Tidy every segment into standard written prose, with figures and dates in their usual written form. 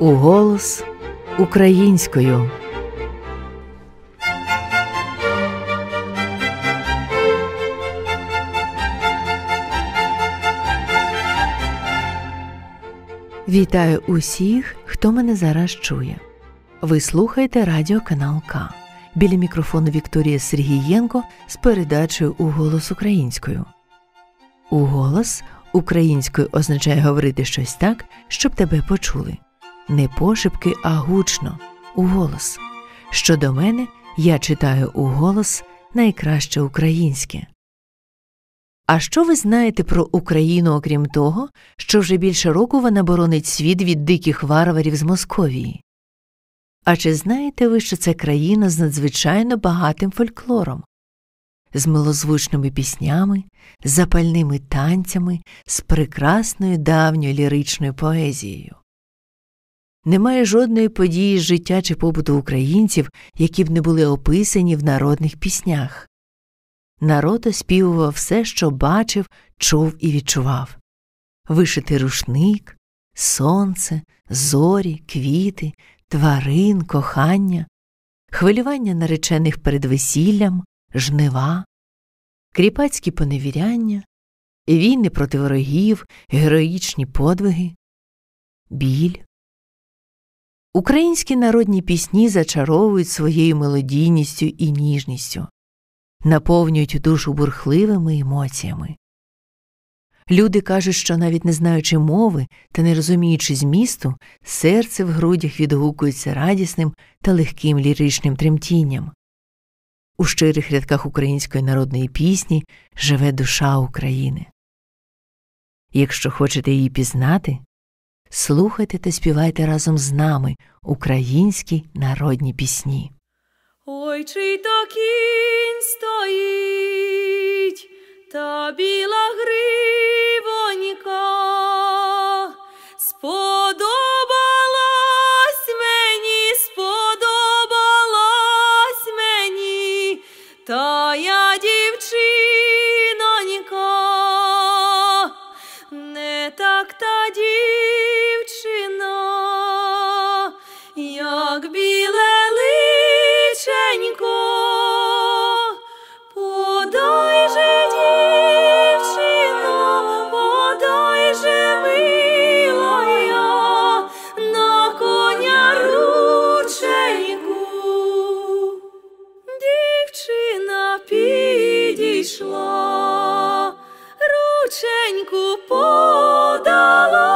Уголос українською. Вітаю усіх, хто мене зараз чує. Ви слухаєте радіоканал К. Біля мікрофону Вікторія Сергієнко з передачею «Уголос українською». «Уголос» українською означає говорити щось так, щоб тебе почули. Не пошепки, а гучно, уголос. Щодо мене, я читаю уголос найкраще українське. А що ви знаєте про Україну, окрім того, що вже більше року вона боронить світ від диких варварів з Московії? А чи знаєте ви, що це країна з надзвичайно багатим фольклором? З милозвучними піснями, з запальними танцями, з прекрасною давньою ліричною поезією. Немає жодної події з життя чи побуту українців, які б не були описані в народних піснях. Народ оспівував все, що бачив, чув і відчував. Вишитий рушник, сонце, зорі, квіти, тварин, кохання, хвилювання наречених перед весіллям, жнива, кріпацькі поневіряння, війни проти ворогів, героїчні подвиги, біль. Українські народні пісні зачаровують своєю мелодійністю і ніжністю, наповнюють душу бурхливими емоціями. Люди кажуть, що навіть не знаючи мови та не розуміючи змісту, серце в грудях відгукується радісним та легким ліричним тремтінням. У щирих рядках української народної пісні живе душа України. Якщо хочете її пізнати, слухайте та співайте разом з нами українські народні пісні. Ой, чий то кінь стоїть, та біла гривонька, сподобалась мені, та я дівчинонька, не так та дівчина, як біле личенько. Подай же, дівчино, подай же, милая, на коня рученьку. Дівчина підійшла, рученьку подала.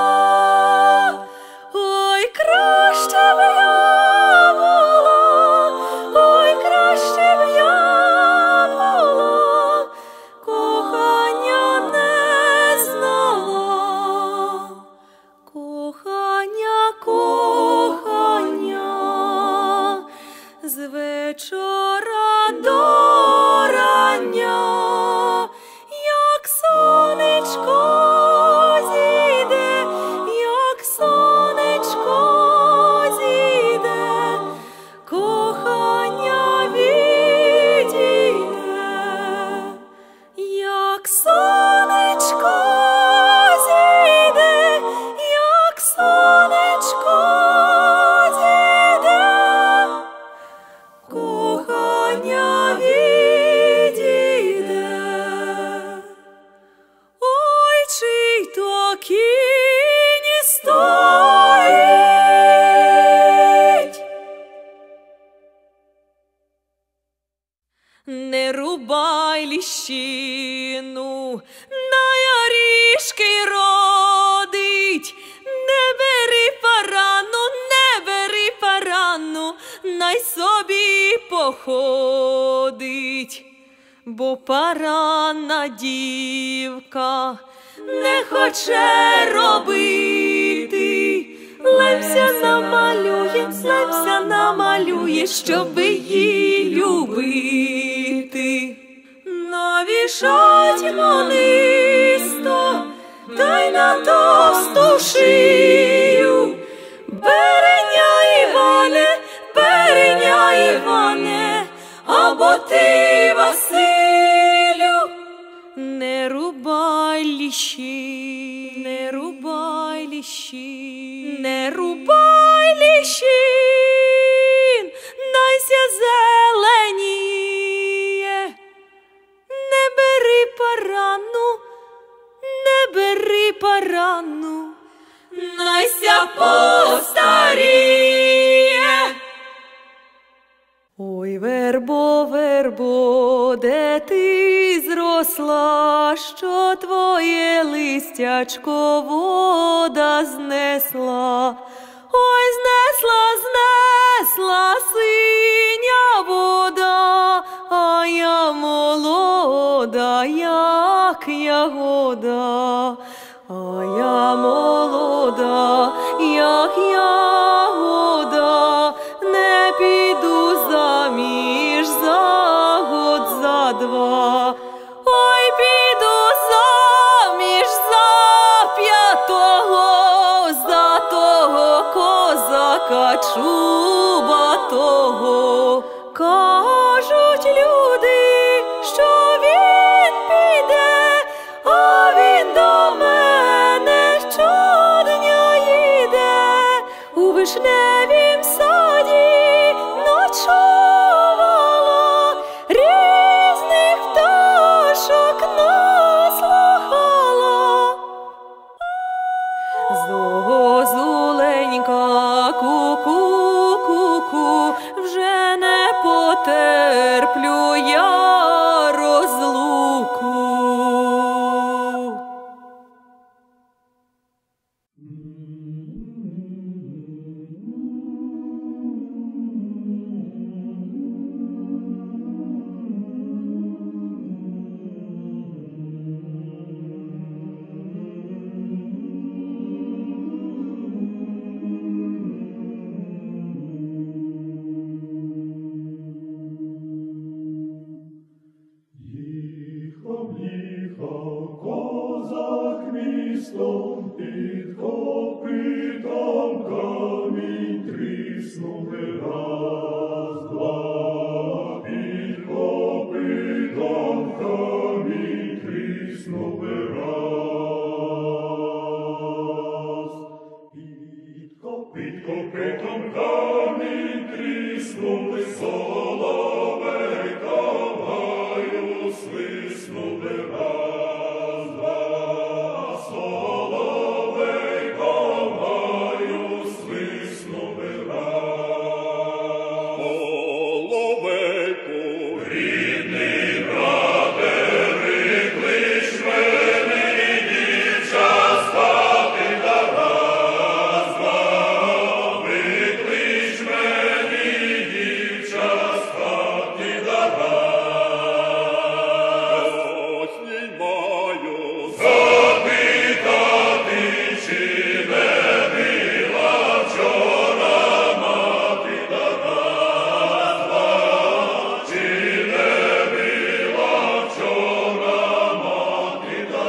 Ой, краще б я була, ой, краще б я була, кохання не знала, кохання, з вечора до рання, як сонечко зійде, як сонечко зійде, кохання відійде, як сонечко зійде, як сонечко зійде, кохання відійде. Ой, чий то кінь стоїть. Не рубай ліщину, на ярішки родить, не бери парану, най собі походить, бо парана дівка не хоче робити, лепся намалює, щоб її любити. Навішать монисто, та й на товсту шию, береня Іване, або ти, Василю, не рубай ліщі, не рубай ліщі, не рубай. паранну, найся постаріє. Ой, вербо, вербо, де ти зросла, що твоє листячко вода знесла? Ой, знесла синя вода, а я молода, як ягода, а я молода, як ягода, не піду заміж за год, за два. Ой, піду заміж за п'ятого, за того козака чубатого. Кажуть люди, що він піде, а він до мене щодня їде. У вишневім саді ночувала, різних пташок наслухала. Зозуленька, ку-ку, ку-ку, вже не потерплю я розлуку. Їхав козак містом, під копитом камінь тріснув раз, два. Під копитом камінь тріснув раз. Під копитом камінь тріснув, соловейка в гаю свиснув раз, два. Соловейка в гаю свиснув раз. Соловейку, рідний брате, виклич мене, дівча з хати да раз, два. Виклич мене, дівча з хати да раз. Ось їй маю запитати, чи не била вчора мати да раз, два. Чи не била вчора мати да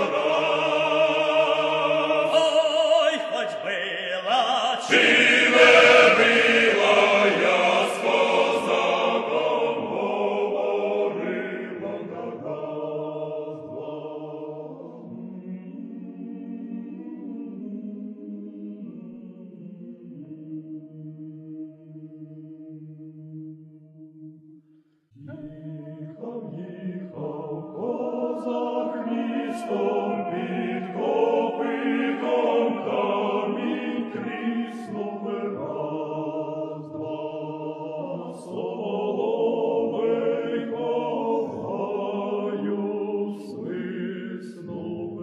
раз. Ой, хоч била, Чи не била, я з козаком говорила да раз, два. Їхав козак містом, під копитом камінь тріснув раз, два. Соловейко в гаю свиснув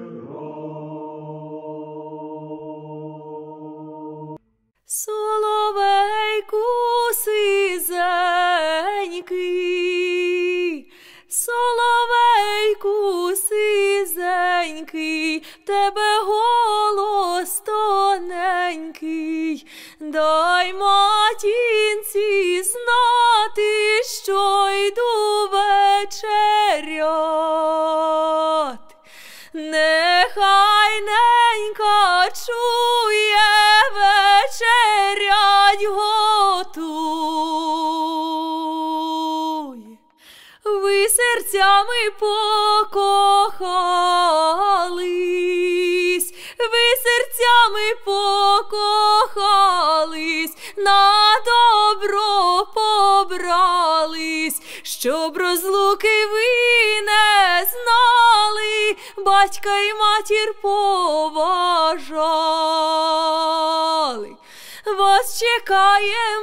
раз. Соловейку сизенький, соловейку сизенький, тебе голос тоненький, дай матінці знати, що йду вечерять. Нехай ненька чує, вечерять готуй. Ви серцями покохались, ви серцями покохались, на добро побрались, щоб розлуки ви не знали, батька й матір поважали. Вас чекає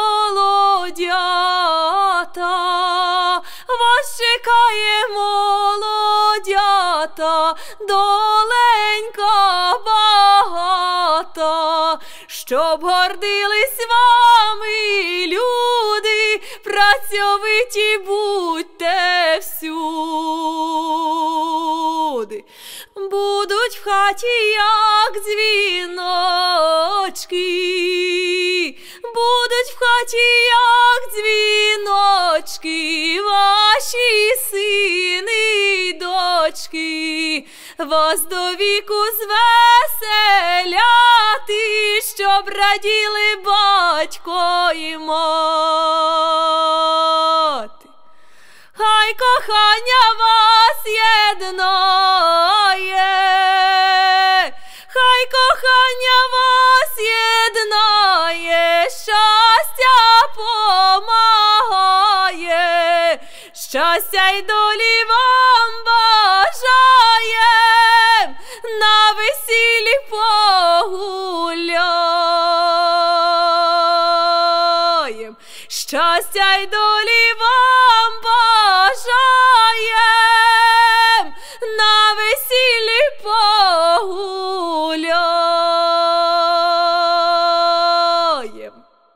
молодята, вас чекає молодята, доленька багата, щоб гордились вами люди, працьовиті будьте всюди. Будуть в хаті, як дзвіночки, будуть в хаті, як дзвіночки, ваші сини й дочки, вас до віку звеселяти, щоб раділи батько і мати. Хай кохання вас єднає, хай кохання вас єднає, щастя помагає, щастя й долі вам бажаєм, на весіллі погуляєм, щастя й долі вам бажаєм, на весіллі погуляєм.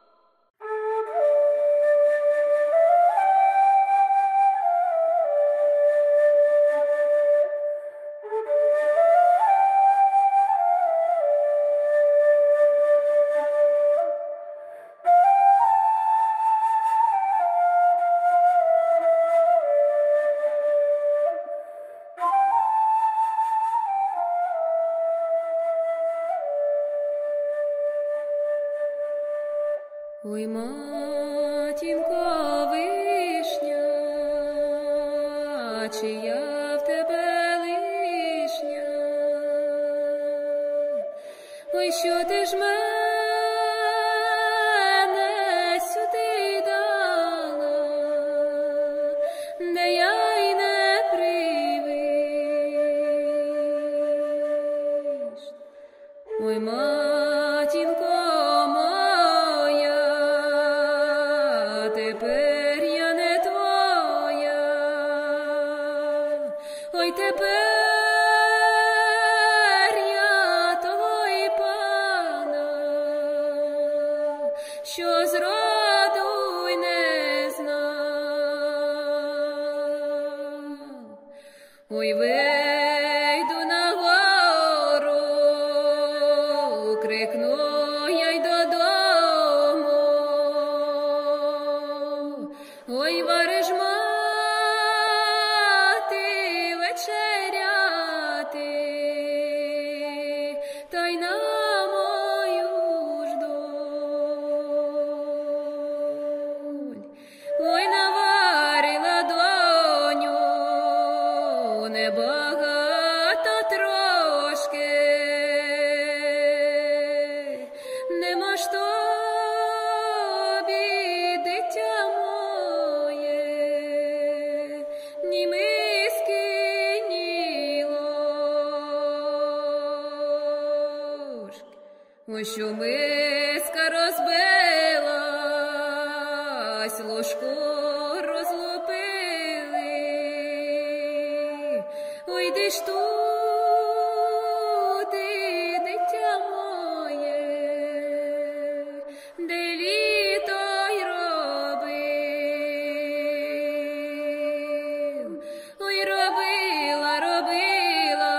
Ой, матінко вишня, чи я в тебе лишня? Ой, що ти ж мене сюди дала, де я й не привиш? Ой, матінко, тепер я не твоя, ой, тепер я того й пана, що зроду й не знав. Ой, вийду на гору, крикну я й додому. Ой, вариш мати вечеряти, та й на мою ж доль. Ой, наварила доню, небагато трошки, нема ж тобі, дитя моє, ні миски, ні ложки. Ой, що миска розбилась, ложку розлупили. Ой, де ж туди, дитя моє, де літо й робив. Ой, робила, робила,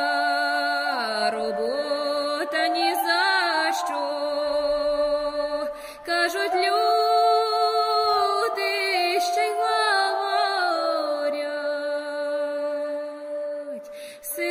робота ні за що. Кажуть люди, ще й говорять,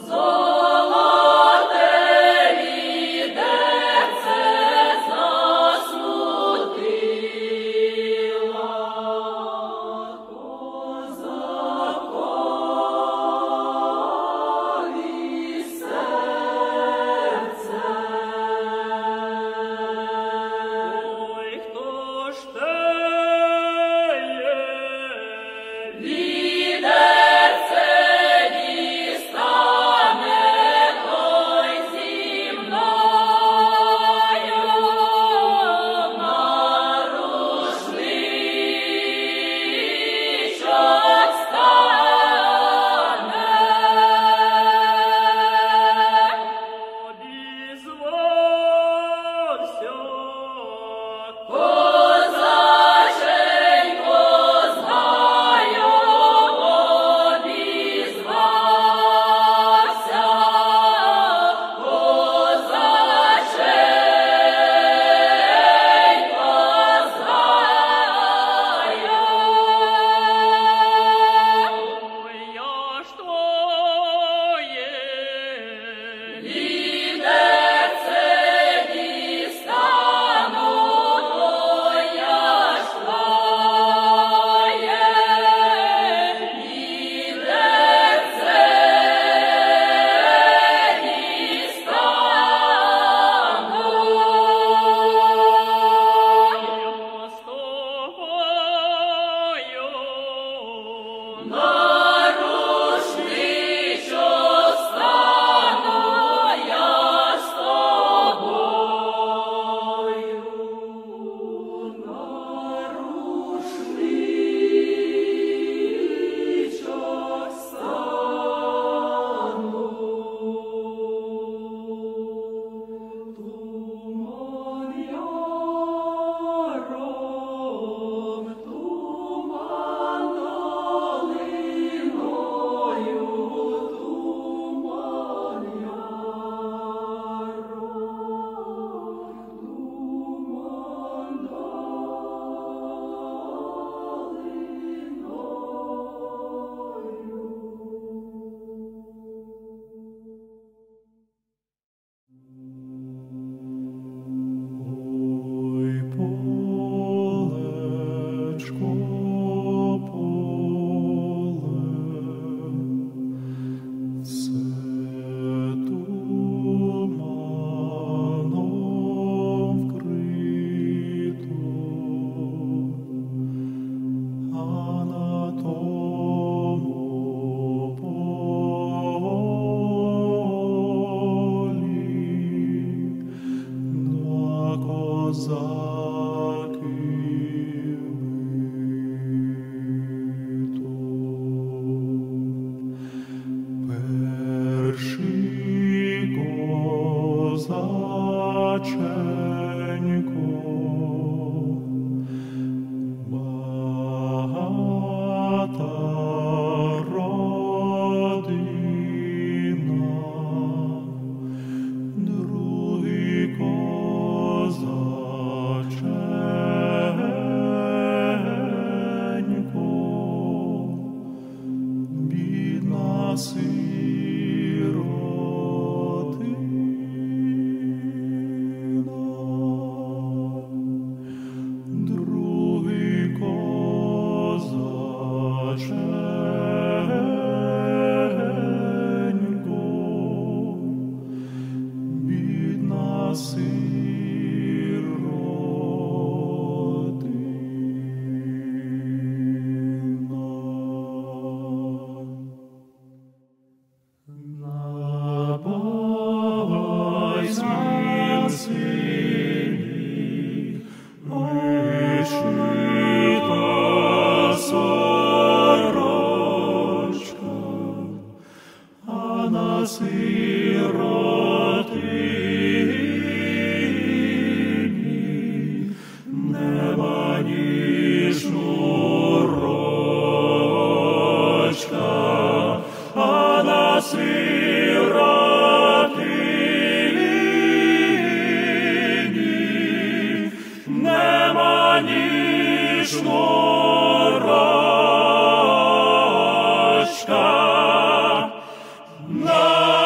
Шнурочка,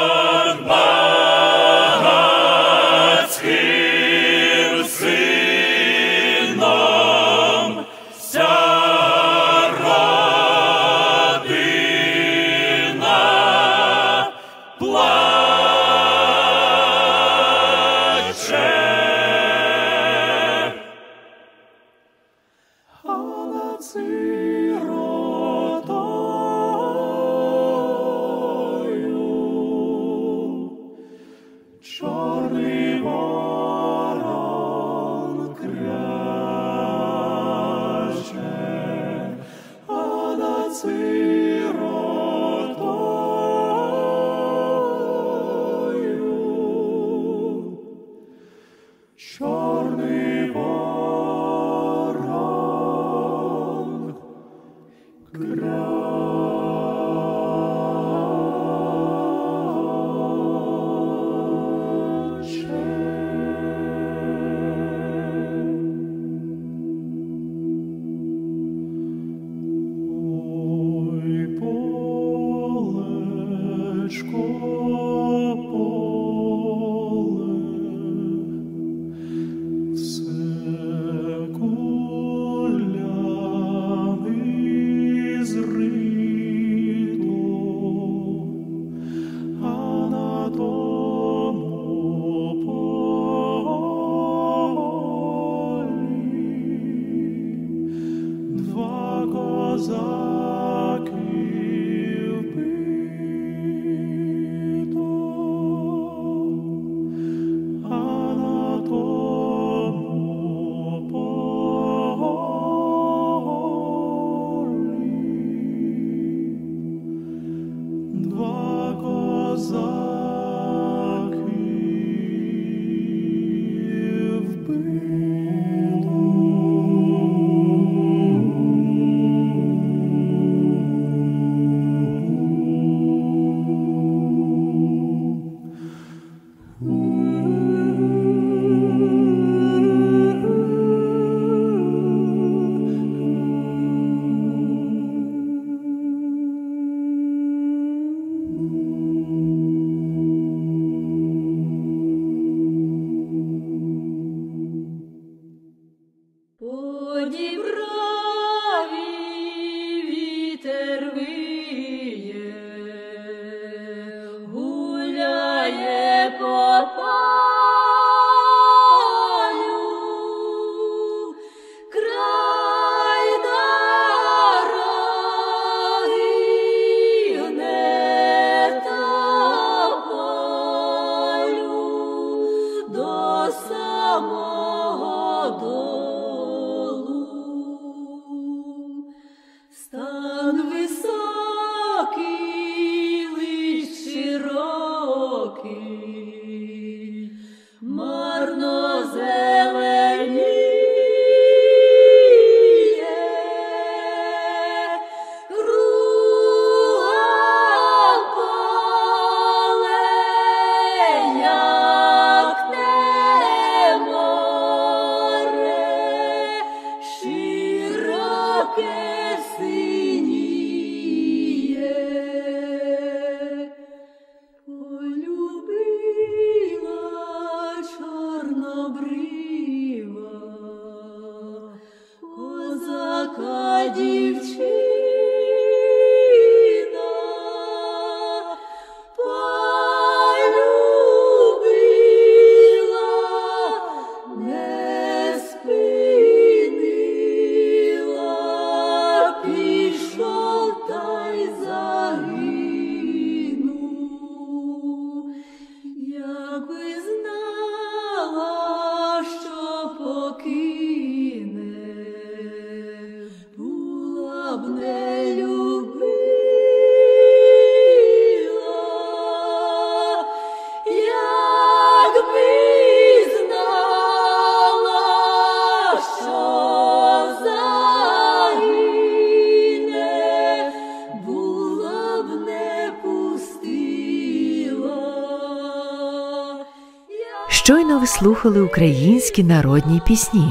Щойно ви слухали українські народні пісні.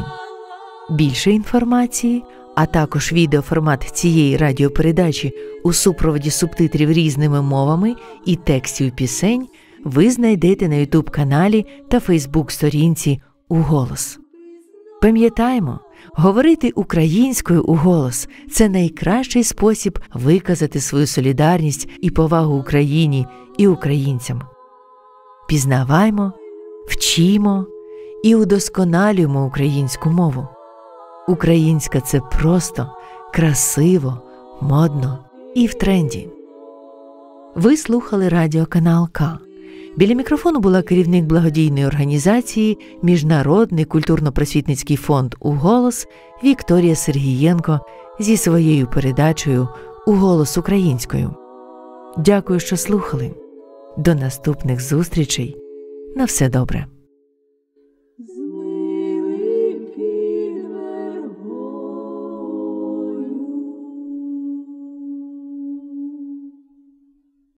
Більше інформації, а також відеоформат цієї радіопередачі у супроводі субтитрів різними мовами і текстів пісень ви знайдете на YouTube-каналі та Facebook-сторінці «Уголос». Пам'ятаймо, говорити українською уголос – це найкращий спосіб виказати свою солідарність і повагу Україні і українцям. Пізнаваймо, вчімо і удосконалюємо українську мову. Українська – це просто, красиво, модно і в тренді. Ви слухали радіоканал К. Біля мікрофону була керівник благодійної організації Міжнародний культурно-просвітницький фонд «Уголос» Вікторія Сергієнко зі своєю передачею «Уголос українською». Дякую, що слухали. До наступних зустрічей. На все добре.